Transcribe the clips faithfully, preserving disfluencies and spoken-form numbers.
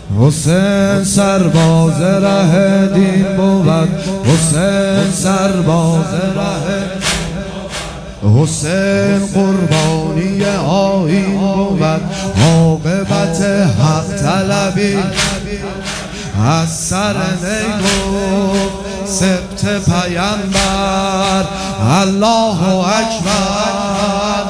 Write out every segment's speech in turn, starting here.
حسین سرباز ره دین بود، حسین سرباز ره، حسین قربانی آیین بود، عاقبت حق طلبی از سر نیگو سبت پیامبر. الله اکبر.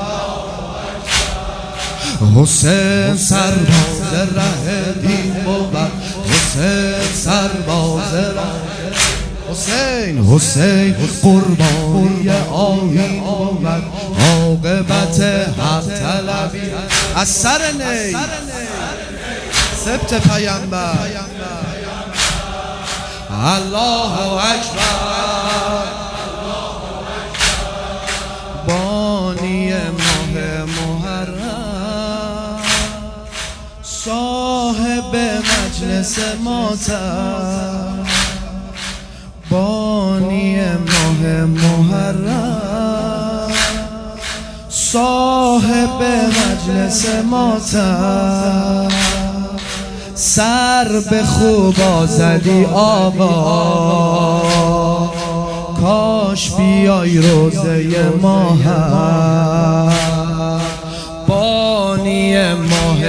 حسین سرباز ره دین بود، حسین سرباز ره، حسین حسین قربانی آیین بود، عاقبت حق طلبی از سر نی سبت پیامبر. الله اکبر. بانی ماه محرم صاحب مجلس ماتم، بانی ماه محرم صاحب مجلس ماتم. سر به خوب آزدی آقا، کاش بیای روزه ماه. بانی ماه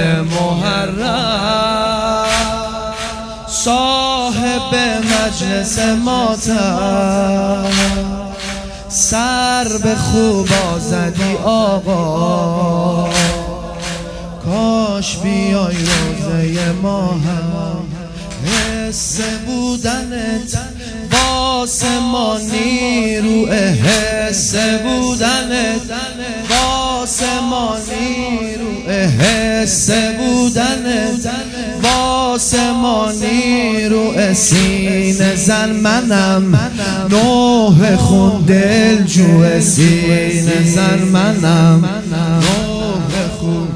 محرم صاحب مجلس ماتم. سر به خوب آزدی آقا، کاش بیای روزه ماه. حس بودنت واسه ما نیروه، حس بودنت واسه ما نیروه، حس بودنت واسه ما نیروه. سینه زن منم نوح خون دل جوه، سینه زن منم نوح خون.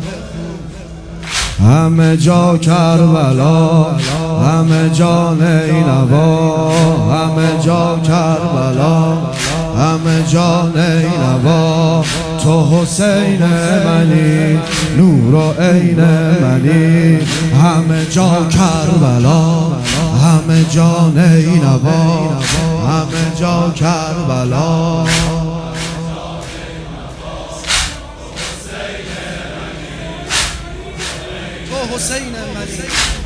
همه جا کربلا، همه جا نینوا، همه جا کربلا، همه جا نینوا. تو حسین منی، نور و عین منی. همه جا کربلا، همه جا نینوا، همه جا کربلا. حسین منی